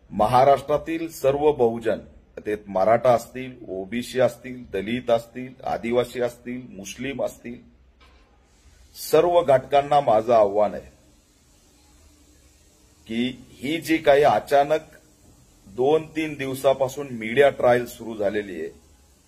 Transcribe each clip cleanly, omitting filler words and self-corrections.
महाराष्ट्रातील सर्व बहुजन, ते मराठा असतील, ओबीसी असतील, दलित असतील, आदिवासी असतील, मुस्लिम असतील, सर्व घटकांना माझं आव्हान आहे की ही जी काही अचानक 2-3 दिवसापासून मीडिया ट्रायल सुरू झालेली आहे,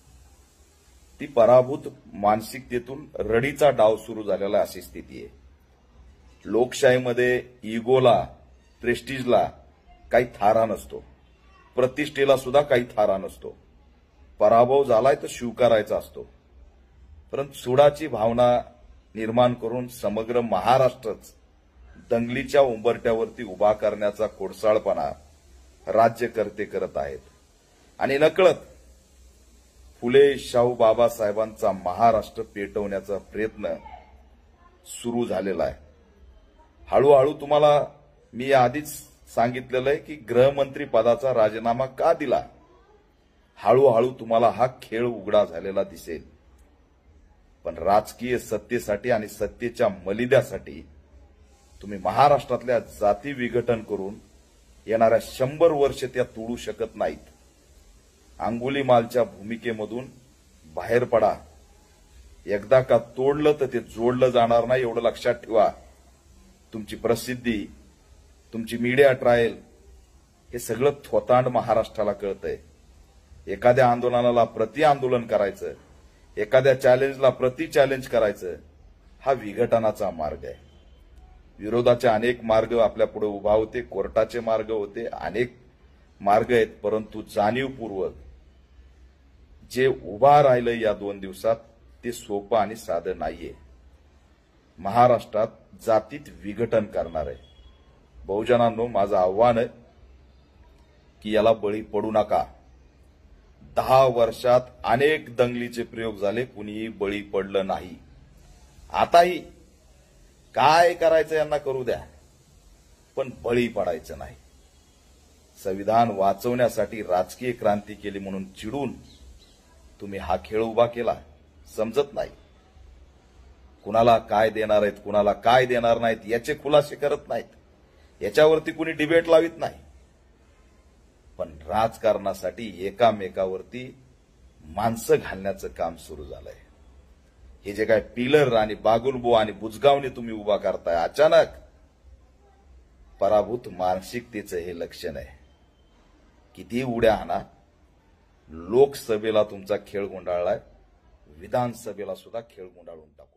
ती पराभूत मानसिकतेतून रडीचा डाव सुरू झालेला अशी स्थिती आहे। लोकशाहीमध्ये इगोला, प्रेस्टिजला काही थारा नसतो, प्रतिष्ठेला सुद्धा काही थारा नसतो। पराभव झालाय तर स्वीकारायचा असतो, परंतु सुडाची भावना निर्माण करून समग्र महाराष्ट्रच दंगलीच्या उंबरठ्यावरती उभा करण्याचा खोडसाळपणा राज्यकर्ते करत आहेत आणि नकळत फुले शाहू बाबासाहेबांचा महाराष्ट्र पेटवण्याचा प्रयत्न सुरू झालेला आहे। हळूहळू तुम्हाला मी आधीच सांगितलेलं आहे की गृहमंत्री पदाचा राजीनामा का दिला, हळूहळू तुम्हाला हा खेळ उघडा झालेला दिसेल। पण राजकीय सत्तेसाठी आणि सत्तेच्या मलिद्यासाठी तुम्ही महाराष्ट्रातल्या जाती विघटन करून येणाऱ्या 100 वर्ष त्या तोडू शकत नाहीत। अंगुलीमालच्या भूमिकेमधून बाहेर पडा। एकदा का तोडलं तर ते जोडलं जाणार नाही, एवढं लक्षात ठेवा। तुमची प्रसिद्धी, तुमची मीडिया ट्रायल हे सगळं थोतांड महाराष्ट्राला कळतंय। एखाद्या आंदोलनाला प्रति आंदोलन करायचं, एखाद्या चॅलेंजला प्रति चॅलेंज करायचं, हा विघटनाचा मार्ग आहे। विरोधाचे अनेक मार्ग आपल्या पुढे उभा होते, कोर्टाचे मार्ग होते, अनेक मार्ग आहेत, परंतु जाणीवपूर्वक जे उभा राहिलं या 2 दिवसात ते सोपं आणि साधं नाहीये। महाराष्ट्रात जातीत विघटन करणार आहे। बहुजनांनो, माझं आव्हान आहे की याला बळी पडू नका। 10 वर्षात अनेक दंगलीचे प्रयोग झाले, कुणीही बळी पडलं नाही। आताही काय करायचं यांना करू द्या, पण बळी पडायचं नाही। संविधान वाचवण्यासाठी राजकीय क्रांती केली म्हणून चिडून तुम्ही हा खेळ उभा केला, समजत नाही। कुणाला काय देणार आहेत, कुणाला काय देणार नाहीत याचे खुलासे करत नाहीत, याच्यावरती कुणी डिबेट लावित नाही। पण राजकारणासाठी एकामेकावरती माणसं घालण्याचं काम सुरू झालंय। हे जे काय पिलर आणि बागुलबो आणि बुजगावने तुम्ही उभा करताय, अचानक पराभूत मानसिकतेचं हे लक्षण आहे। किती उड्या हाना, लोकसभेला तुमचा खेळ गुंडाळलाय, विधानसभेला सुद्धा खेळ गुंडाळून टाकू।